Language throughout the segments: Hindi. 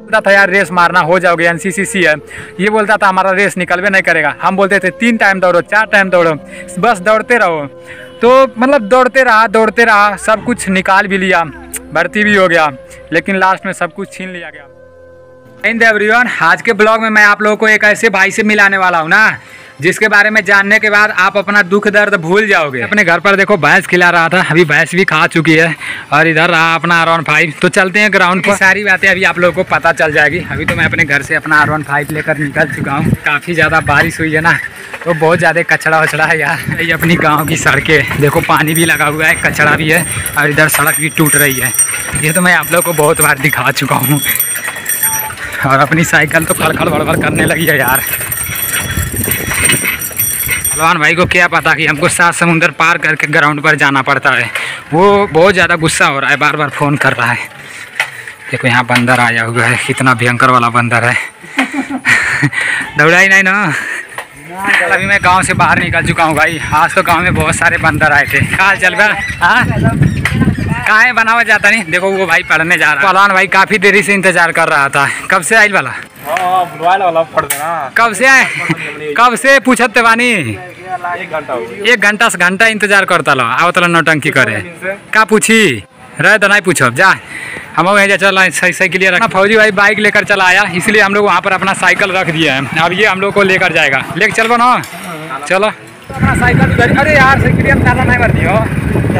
बोलता था यार रेस मारना हो जाओगे, एनसीसी है। ये बोलता था हमारा रेस निकलवे नहीं करेगा। हम बोलते थे 3 टाइम दौड़ो, 4 टाइम दौड़ो, बस दौड़ते रहो। तो मतलब दौड़ते रहा, सब कुछ निकाल भी लिया, भर्ती भी हो गया, लेकिन लास्ट में सब कुछ छीन लिया गया। एवरीवन, आज के ब्लॉग में मैं आप लोगों को एक ऐसे भाई से मिलाने वाला हूँ ना, जिसके बारे में जानने के बाद आप अपना दुख दर्द भूल जाओगे। अपने घर पर देखो भैंस खिला रहा था, अभी भैंस भी खा चुकी है, और इधर रहा अपना R15। तो चलते हैं ग्राउंड पर, सारी बातें अभी आप लोगों को पता चल जाएगी। अभी तो मैं अपने घर से अपना R15 लेकर निकल चुका हूँ। काफ़ी ज़्यादा बारिश हुई है ना, तो बहुत ज़्यादा कचड़ा वचड़ा है यार। ये अपनी गाँव की सड़कें देखो, पानी भी लगा हुआ है, कचड़ा भी है, और इधर सड़क भी टूट रही है। ये तो मैं आप लोगों को बहुत बार दिखा चुका हूँ। और अपनी साइकिल तो खड़खड़ बड़बड़ करने लगी है यार। पहलवान भाई को क्या पता कि हमको 7 समुंदर पार करके ग्राउंड पर जाना पड़ता है। वो बहुत ज़्यादा गुस्सा हो रहा है, बार बार फ़ोन कर रहा है। देखो यहाँ बंदर आया हुआ है, कितना भयंकर वाला बंदर है। दौड़ा ही नहीं ना। अभी मैं गांव से बाहर निकल चुका हूँ भाई। आज तो गांव में बहुत सारे बंदर आए थे। कहाँ चल गया, कहाँ है बनावा जाता नहीं। देखो वो भाई पढ़ने जा रहा है। पहलवान भाई काफ़ी देरी से इंतजार कर रहा था। कब से आई वाला? कब से आए? कब से पूछते बानी? 1 घंटा से घंटा इंतजार करता लो। आओ तला नौटंकी करे का पूछी रहे तो नहीं पूछो जा। हम वहीं जा चल सही के लिए रखना। फौजी भाई बाइक लेकर चला आया, इसलिए हम लोग वहाँ पर अपना साइकिल रख दिया है। अब ये हम लोग को लेकर जाएगा। लेकर चलो ना, चलो अपना साइकिल। अरे यार साइकिल में ताला नहीं मारती हो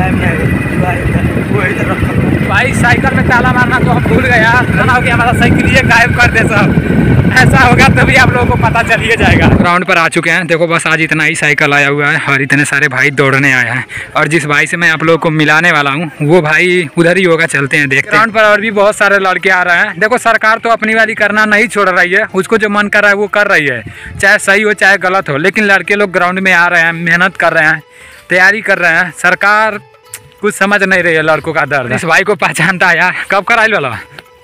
भाई। साइकिल में ताला मारना तो हम भूल गए यार। ना हो कि हमारा साइकिल ये गायब कर दे सब। ऐसा होगा तभी आप लोगों को पता चल ही जाएगा। ग्राउंड पर आ चुके हैं। देखो बस आज इतना ही साइकिल आया हुआ है, और इतने सारे भाई दौड़ने आए हैं। और जिस भाई से मैं आप लोगों को मिलाने वाला हूँ, वो भाई उधर ही होगा। चलते हैं देखते हैं। ग्राउंड पर और भी बहुत सारे लड़के आ रहे हैं। देखो सरकार तो अपनी वाली करना नहीं छोड़ रही है, उसको जो मन कर रहा है वो कर रही है, चाहे सही हो चाहे गलत हो। लेकिन लड़के लोग ग्राउंड में आ रहे हैं, मेहनत कर रहे हैं, तैयारी कर रहे हैं। सरकार कुछ समझ नहीं रही है लड़कों का दर्द। इस भाई को पहचानता है यार। कब कर आई वाला?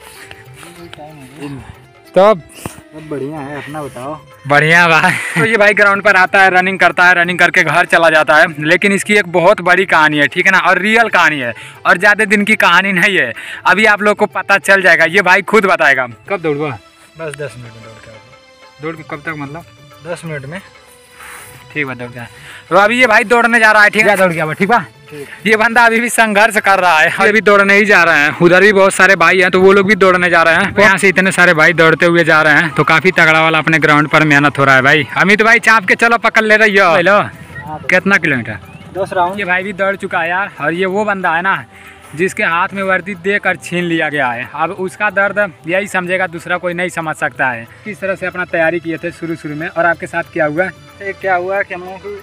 तो बढ़िया है, अपना बताओ। बढ़िया भाई। तो ये भाई ग्राउंड पर आता है, रनिंग करता है, रनिंग करके घर चला जाता है। लेकिन इसकी एक बहुत बड़ी कहानी है, ठीक है ना, और रियल कहानी है, और ज़्यादा दिन की कहानी नहीं है। अभी आप लोग को पता चल जाएगा, ये भाई खुद बताएगा। कब दौड़वा? बस 10 मिनट में दौड़ के कब तक मतलब? 10 मिनट में। ठीक है, दौड़ गया। तो अभी ये भाई दौड़ने जा रहा है, ठीक है, दौड़ गया। ठीक बा। ये बंदा अभी भी संघर्ष कर रहा है, अभी दौड़ने ही जा रहे हैं। उधर भी बहुत सारे भाई हैं, तो वो लोग भी दौड़ने जा रहे हैं। यहाँ से इतने सारे भाई दौड़ते हुए जा रहे हैं, तो काफी तगड़ा वाला अपने ग्राउंड पर मेहनत हो रहा है भाई। अमित भाई चाप के चलो, पकड़ ले रही हो। हेलो, कितना किलोमीटर? 10 राउंड। ये भाई भी दौड़ चुका है यार। और ये वो बंदा है ना जिसके हाथ में वर्दी देकर छीन लिया गया है। अब उसका दर्द यही समझेगा, दूसरा कोई नहीं समझ सकता है। किस तरह से अपना तैयारी किए थे शुरू में, और आपके साथ क्या हुआ? क्या हुआ कि हम लोगों की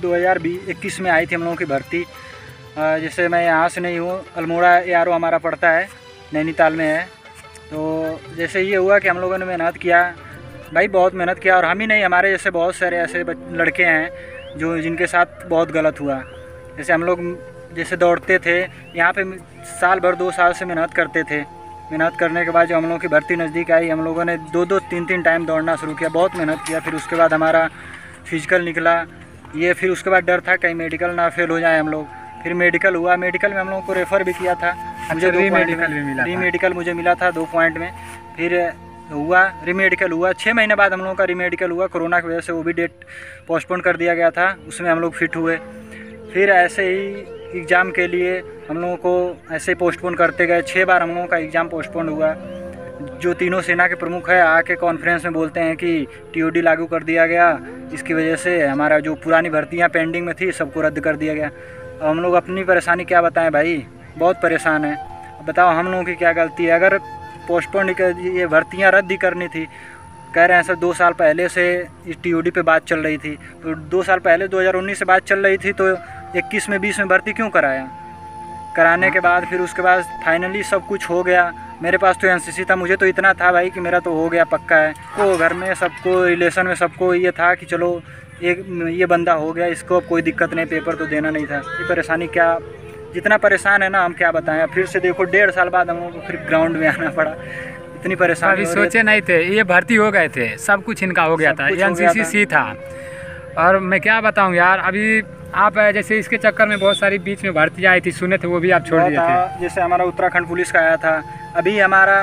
2021 में आई थी हम लोगों की भर्ती। जैसे मैं यहाँ से नहीं हूँ, अल्मोड़ा ARO हमारा पड़ता है, नैनीताल में है। तो जैसे ये हुआ कि हम लोगों ने मेहनत किया भाई, बहुत मेहनत किया। और हम ही नहीं, हमारे जैसे बहुत सारे ऐसे लड़के हैं जो जिनके साथ बहुत गलत हुआ। जैसे हम लोग जैसे दौड़ते थे यहाँ पे, साल भर 2 साल से मेहनत करते थे। मेहनत करने के बाद जब हम लोगों की भर्ती नज़दीक आई, हम लोगों ने 2-2, 3-3 टाइम दौड़ना शुरू किया, बहुत मेहनत किया। फिर उसके बाद हमारा फिजिकल निकला ये, फिर उसके बाद डर था कहीं मेडिकल ना फेल हो जाए हम लोग। फिर मेडिकल हुआ, मेडिकल में हम लोगों को रेफ़र भी किया था। मुझे री-मेडिकल मुझे मिला था 2 पॉइंट में। फिर हुआ री-मेडिकल हुआ, 6 महीने बाद हम लोगों का री-मेडिकल हुआ। कोरोना की वजह से वो भी डेट पोस्टपोन कर दिया गया था, उसमें हम लोग फिट हुए। फिर ऐसे ही एग्ज़ाम के लिए हम लोगों को ऐसे पोस्टपोन करते गए। 6 बार हम लोगों का एग्ज़ाम पोस्टपोन हुआ। जो तीनों सेना के प्रमुख है आके कॉन्फ्रेंस में बोलते हैं कि TOD लागू कर दिया गया, इसकी वजह से हमारा जो पुरानी भर्तियां पेंडिंग में थी सबको रद्द कर दिया गया। हम लोग अपनी परेशानी क्या बताएं भाई, बहुत परेशान है। बताओ हम लोगों की क्या गलती है? अगर पोस्टपोन ये भर्तियाँ रद्द ही करनी थी, कह रहे हैं सर 2 साल पहले से इस TOD पे बात चल रही थी। तो 2 साल पहले 2019 से बात चल रही थी, तो 21 में 20 में भर्ती क्यों कराया? कराने के बाद फिर उसके बाद फाइनली सब कुछ हो गया। मेरे पास तो NCC था, मुझे तो इतना था भाई कि मेरा तो हो गया पक्का है। तो घर में सबको, रिलेशन में सबको ये था कि चलो एक ये बंदा हो गया, इसको अब कोई दिक्कत नहीं, पेपर तो देना नहीं था। ये परेशानी क्या, जितना परेशान है ना हम क्या बताएं। फिर से देखो 1.5 साल बाद हम लोगों को फिर ग्राउंड में आना पड़ा। इतनी परेशानी। अभी सोचे नहीं थे, ये भर्ती हो गए थे, सब कुछ इनका हो गया था, NCC था। और मैं क्या बताऊं यार, अभी आप जैसे इसके चक्कर में बहुत सारी बीच में भर्ती आई थी, सुने थे, वो भी आप छोड़ दिए थे। जैसे हमारा उत्तराखंड पुलिस का आया था, अभी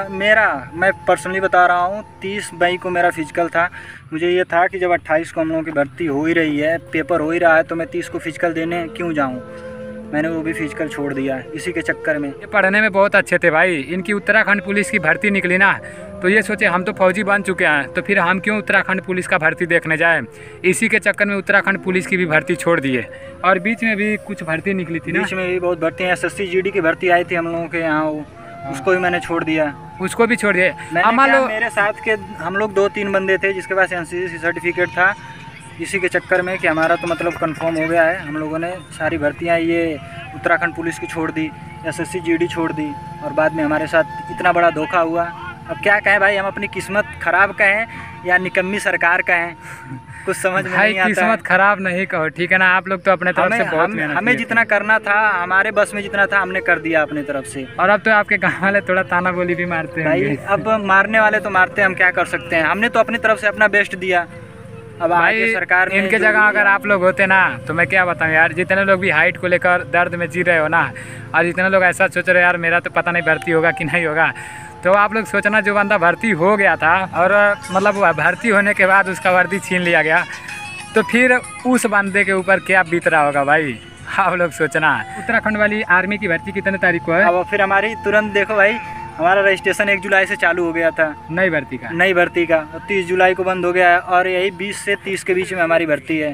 मैं पर्सनली बता रहा हूँ, 30 मई को मेरा फिजिकल था। मुझे ये था कि जब 28 को हम लोगों की भर्ती हो ही रही है, पेपर हो ही रहा है, तो मैं 30 को फिजिकल देने क्यों जाऊँ। मैंने वो भी फिजिकल छोड़ दिया इसी के चक्कर में। ये पढ़ने में बहुत अच्छे थे भाई, इनकी उत्तराखंड पुलिस की भर्ती निकली ना, तो ये सोचे हम तो फौजी बन चुके हैं, तो फिर हम क्यों उत्तराखंड पुलिस का भर्ती देखने जाएं। इसी के चक्कर में उत्तराखंड पुलिस की भी भर्ती छोड़ दिए। और बीच में भी कुछ भर्ती निकली थी ना, बीच में भी बहुत भर्ती है। SSC GD की भर्ती आई थी हम लोगों के यहाँ, उसको भी मैंने छोड़ दिया। उसको भी छोड़ दिए। मेरे साथ के हम लोग 2-3 बंदे थे जिसके पास NCC सर्टिफिकेट था। इसी के चक्कर में कि हमारा तो मतलब कंफर्म हो गया है, हम लोगों ने सारी भर्तियाँ ये उत्तराखंड पुलिस की छोड़ दी, SSC GD छोड़ दी, और बाद में हमारे साथ इतना बड़ा धोखा हुआ। अब क्या कहें भाई, हम अपनी किस्मत ख़राब कहें या निकम्मी सरकार कहें, कुछ समझ में नहीं आता। किस्मत खराब नहीं कहो, ठीक है ना। आप लोग तो अपने तरफ से बहुत मेहनत हमें जितना करना था, हमारे बस में जितना था, हमने कर दिया अपनी तरफ से। और अब तो आपके गाँव वाले थोड़ा ताना बोली भी मारते हैं भाई। अब मारने वाले तो मारते हैं, हम क्या कर सकते हैं। हमने तो अपनी तरफ से अपना बेस्ट दिया। अब आगे सरकार इनके जगह अगर आप लोग होते ना, तो मैं क्या बताऊं यार, जितने लोग भी हाइट को लेकर दर्द में जी रहे हो ना, और जितने लोग ऐसा सोच रहे हो यार मेरा तो पता नहीं भर्ती होगा कि नहीं होगा, तो आप लोग सोचना जो बंदा भर्ती हो गया था और मतलब भर्ती होने के बाद उसका वर्दी छीन लिया गया, तो फिर उस बंदे के ऊपर क्या बीत रहा होगा भाई, आप लोग सोचना। उत्तराखंड वाली आर्मी की भर्ती कितने तारीख को है? अब फिर हमारी तुरंत देखो भाई, हमारा रजिस्ट्रेशन 1 जुलाई से चालू हो गया था नई भर्ती का 30 जुलाई को बंद हो गया है, और यही 20 से 30 के बीच में हमारी भर्ती है।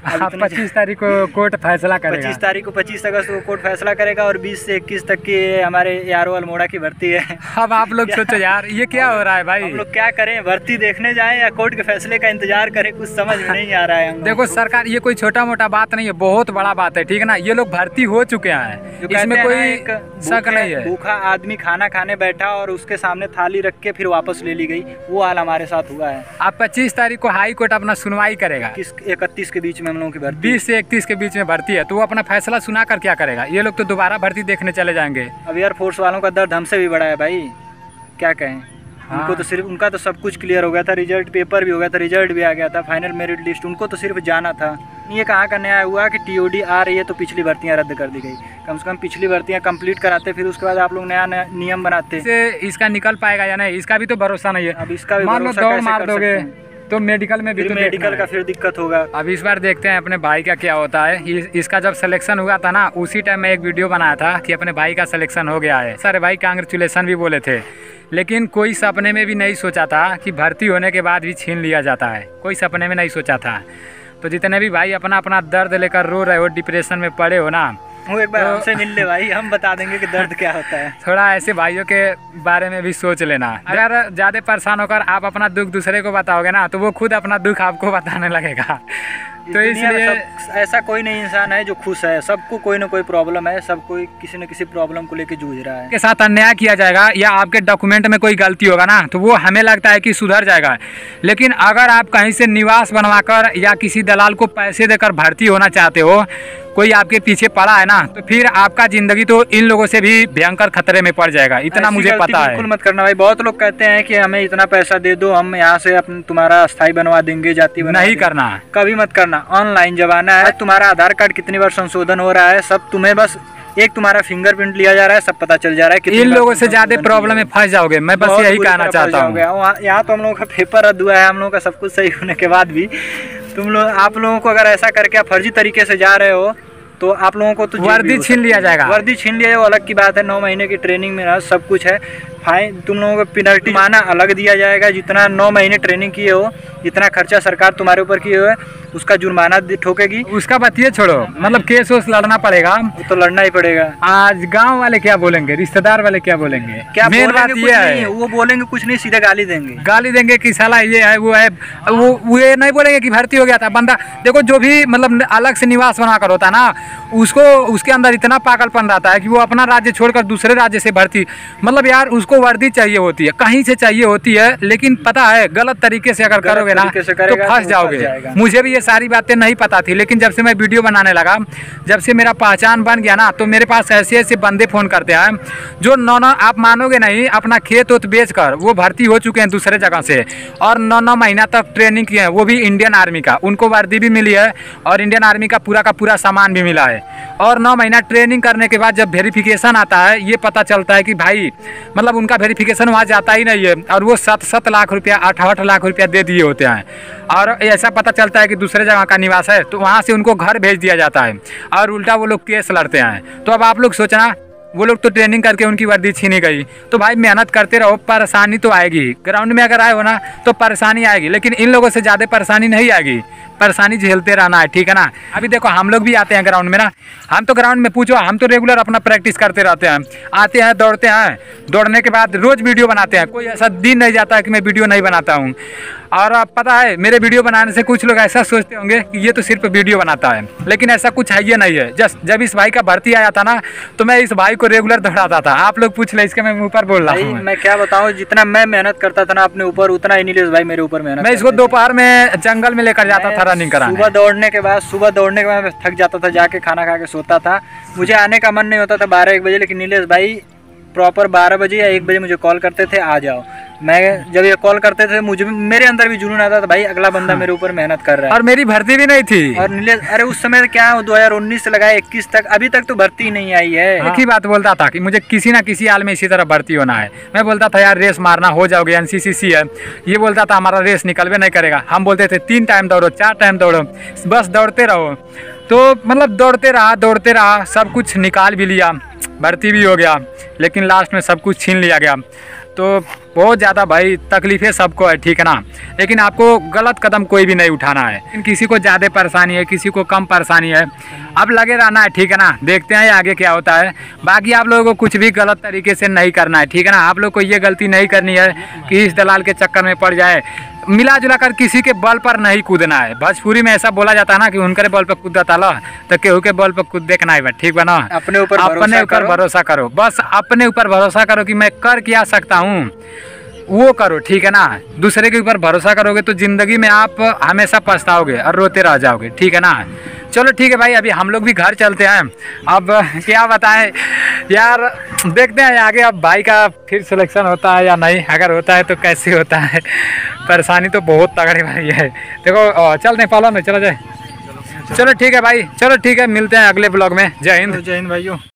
25 तारीख को कोर्ट फैसला करेगा। 25 अगस्त को कोर्ट फैसला करेगा, और 20 से 21 तक की हमारे यारो अल्मोड़ा की भर्ती है। अब आप लोग सोचो यार ये क्या हो रहा है भाई, हम लोग क्या करें, भर्ती देखने जाएं या कोर्ट के फैसले का इंतजार करें, कुछ समझ में नहीं आ रहा है। देखो सरकार, ये कोई छोटा मोटा बात नहीं है, बहुत बड़ा बात है, ठीक है ना। ये लोग भर्ती हो चुके हैं, इसमें कोई शक नहीं है। भूखा आदमी खाना खाने बैठा और उसके सामने थाली रख के फिर वापस ले ली गई, वो हाल हमारे साथ हुआ है। अब 25 तारीख को हाई कोर्ट अपना सुनवाई करेगा। 31 के बीच में हम लोगों की भर्ती, 20 से 31 के बीच में भर्ती है, तो वो अपना फैसला सुना कर क्या करेगा। ये लोग तो दोबारा भर्ती देखने चले जाएंगे। अब एयरफोर्स वालों का दर्द हमसे भी बड़ा है भाई, क्या कहें। उनको तो सिर्फ, उनका तो सब कुछ क्लियर हो गया था, रिजल्ट पेपर भी हो गया था, रिजल्ट भी आ गया था, फाइनल मेरिट लिस्ट, उनको तो सिर्फ जाना था। ये कहाँ का नया हुआ कि TOD आ रही है तो पिछली भर्तियाँ रद्द कर दी गई। कम से कम पिछली भर्तियाँ कंप्लीट कराते, फिर उसके बाद आप लोग नया नियम बनाते। इसका निकल पाएगा या नहीं, इसका भी तो भरोसा नहीं है। अब इसका भी मान लो दौड़ मार दोगे तो मेडिकल में भी तो मेडिकल का फिर दिक्कत होगा। अब इस बार देखते हैं अपने भाई का क्या होता है। इसका जब सिलेक्शन हुआ था ना, उसी टाइम मैं एक वीडियो बनाया था कि अपने भाई का सिलेक्शन हो गया है। सारे भाई कांग्रेचुलेसन भी बोले थे, लेकिन कोई सपने में भी नहीं सोचा था कि भर्ती होने के बाद भी छीन लिया जाता है। कोई सपने में नहीं सोचा था। तो जितने भी भाई अपना अपना दर्द लेकर रो रहे हो, डिप्रेशन में पड़े हो ना, वो एक बार हमसे मिल ले भाई, हम बता देंगे कि दर्द क्या होता है। थोड़ा ऐसे भाइयों के बारे में भी सोच लेना। अगर ज़्यादा परेशान होकर आप अपना दुख दूसरे को बताओगे ना, तो वो खुद अपना दुख आपको बताने लगेगा। तो इसलिए ऐसा कोई नहीं इंसान है जो खुश है, सबको कोई ना कोई प्रॉब्लम है, सब कोई किसी न किसी प्रॉब्लम को लेकर जूझ रहा है। के साथ अन्याय किया जाएगा या आपके डॉक्यूमेंट में कोई गलती होगा ना, तो वो हमें लगता है कि सुधर जाएगा। लेकिन अगर आप कहीं से निवास बनवाकर या किसी दलाल को पैसे देकर भर्ती होना चाहते हो, कोई आपके पीछे पड़ा है ना, तो फिर आपका जिंदगी तो इन लोगों से भी भयंकर खतरे में पड़ जाएगा। इतना मुझे पता है। बिल्कुल मत करना भाई। बहुत लोग कहते हैं कि हमें इतना पैसा दे दो, हम यहाँ से तुम्हारा स्थायी बनवा देंगे, जाति बनवा नहीं करना, कभी मत करना। ऑनलाइन जमाना है, तुम्हारा आधार कार्ड कितनी बार संशोधन हो रहा है, सब तुम्हें बस एक तुम्हारा फिंगरप्रिंट लिया जा रहा है, सब पता चल जा रहा है। इन लोगों से ज्यादा प्रॉब्लम में फंस जाओगे, मैं बस यही कहना चाहता हूँ। यहाँ तो हम लोगों का पेपर रद्द हुआ है, हम लोगों का सब कुछ सही होने के बाद भी आप लोगों को अगर ऐसा करके आप फर्जी तरीके से जा रहे हो, तो आप लोगों को तो वर्दी छीन लिया जाएगा। वर्दी छीन लिया जाएगा, अलग की बात है। 9 महीने की ट्रेनिंग में सब कुछ है। फाइन तुम लोगों को पेनल्टी माना अलग दिया जाएगा। जितना 9 महीने ट्रेनिंग किए हो, जितना खर्चा सरकार तुम्हारे ऊपर किए हुए, उसका जुर्माना ठोकेगी। उसका बतिए छोड़ो, मतलब केस वोस लड़ना पड़ेगा, तो लड़ना ही पड़ेगा। आज गांव वाले क्या बोलेंगे, रिश्तेदार वाले क्या बोलेंगे, क्या मेन बात ये है। वो बोलेंगे कुछ नहीं, सीधे गाली देंगे कि साला ये है वो है। वो ये नहीं बोलेंगे कि भर्ती हो गया था बंदा। देखो जो भी मतलब अलग से निवास बना कर होता है ना, उसको उसके अंदर इतना पागलपन रहता है कि वो अपना राज्य छोड़कर दूसरे राज्य से भर्ती, मतलब यार उसको उसको वर्दी चाहिए होती है, कहीं से चाहिए होती है, लेकिन पता है गलत तरीके से अगर करोगे ना तो फंस जाओगे। मुझे भी ये सारी बातें नहीं पता थी, लेकिन जब से मैं वीडियो बनाने लगा, जब से मेरा पहचान बन गया ना, तो मेरे पास ऐसे ऐसे बंदे फ़ोन करते हैं जो नौ आप मानोगे नहीं, अपना खेत उत बेच कर वो भर्ती हो चुके हैं दूसरे जगह से, और 9 महीना तक ट्रेनिंग किए हैं, वो भी इंडियन आर्मी का। उनको वर्दी भी मिली है और इंडियन आर्मी का पूरा सामान भी मिला है। और 9 महीना ट्रेनिंग करने के बाद जब वेरिफिकेशन आता है, ये पता चलता है कि भाई मतलब उनका वेरिफिकेशन वहाँ जाता ही नहीं है, और वो 7 लाख रुपया 8 लाख रुपया दे दिए होते हैं। और ऐसा पता चलता है कि दूसरे जगह का निवास है, तो वहाँ से उनको घर भेज दिया जाता है, और उल्टा वो लोग केस लड़ते हैं। तो अब आप लोग सोचना, वो लोग तो ट्रेनिंग करके उनकी वर्दी छीनी गई, तो भाई मेहनत करते रहो, परेशानी तो आएगी। ग्राउंड में अगर आए हो ना तो परेशानी आएगी, लेकिन इन लोगों से ज़्यादा परेशानी नहीं आएगी, परेशानी झेलते रहना है, ठीक है ना। अभी देखो हम लोग भी आते हैं ग्राउंड में ना, हम तो ग्राउंड में पूछो, हम तो रेगुलर अपना प्रैक्टिस करते रहते हैं, आते हैं, दौड़ते हैं, दौड़ने के बाद रोज़ वीडियो बनाते हैं। कोई ऐसा दिन नहीं जाता है कि मैं वीडियो नहीं बनाता हूँ। और पता है मेरे वीडियो बनाने से कुछ लोग ऐसा सोचते होंगे कि ये तो सिर्फ वीडियो बनाता है, लेकिन ऐसा कुछ है ये नहीं है। जस्ट जब इस भाई का भर्ती आया था ना, तो मैं इस भाई को रेगुलर दौड़ाता था। आप लोग पूछ ले, इसके मैं मुँह पर बोल रहा हूँ। मैं क्या बताऊँ, जितना मैं मेहनत करता था ना अपने ऊपर, उतना ही नीलेश भाई मेरे ऊपर मेहनत। मैं इसको दोपहर में जंगल में लेकर जाता था रनिंग कराने। सुबह दौड़ने के बाद मैं थक जाता था, जाके खाना खा के सोता था, मुझे आने का मन नहीं होता था 12-1 बजे, लेकिन नीलेश भाई प्रॉपर 12 बजे या 1 बजे मुझे कॉल करते थे, आ जाओ। मैं जब ये कॉल करते थे, मुझे मेरे अंदर भी जुनून आता था, भाई अगला बंदा मेरे ऊपर मेहनत कर रहा है। और मेरी भर्ती भी नहीं थी। और नीलेश, अरे उस समय क्या 2019 से लगाए 21 तक, अभी तक तो भर्ती नहीं आई है। एक ही बात बोलता था कि मुझे किसी ना किसी हाल में इसी तरह भर्ती होना है। मैं बोलता था यार रेस मारना, हो जाओगे, NCCC है। ये बोलता था हमारा रेस निकलवे नहीं करेगा। हम बोलते थे 3 टाइम दौड़ो, 4 टाइम दौड़ो, बस दौड़ते रहो। तो मतलब दौड़ते रहा, सब कुछ निकाल भी लिया, भर्ती भी हो गया, लेकिन लास्ट में सब कुछ छीन लिया गया। तो बहुत ज़्यादा भाई तकलीफ़ें सबको है, ठीक है ना। लेकिन आपको गलत कदम कोई भी नहीं उठाना है। लेकिन किसी को ज़्यादा परेशानी है, किसी को कम परेशानी है, अब लगे रहना है, ठीक है ना। देखते हैं आगे क्या होता है। बाकी आप लोगों को कुछ भी गलत तरीके से नहीं करना है, ठीक है ना। आप लोग को ये गलती नहीं करनी है कि इस दलाल के चक्कर में पड़ जाए। मिला जुला कर किसी के बल पर नहीं कूदना है। भोजपुरी में ऐसा बोला जाता है ना कि उनके बल पर कूदा ताला, तो केहू के बल पर कूद देखना है, ठीक बना। अपने ऊपर भरोसा करो, बस अपने ऊपर भरोसा करो कि मैं कर क्या सकता हूँ, वो करो, ठीक है ना। दूसरे के ऊपर भरोसा करोगे तो ज़िंदगी में आप हमेशा पछताओगे और रोते रह जाओगे, ठीक है ना। चलो ठीक है भाई, अभी हम लोग भी घर चलते हैं। अब क्या बताएं यार, देखते हैं आगे अब भाई का फिर सिलेक्शन होता है या नहीं। अगर होता है तो कैसे होता है, परेशानी तो बहुत तगड़ी भाई है। देखो चल नेपाल में चला जाए। चलो ठीक है भाई, चलो ठीक है, मिलते हैं अगले ब्लॉग में। जय हिंद। जय हिंद भाइयों।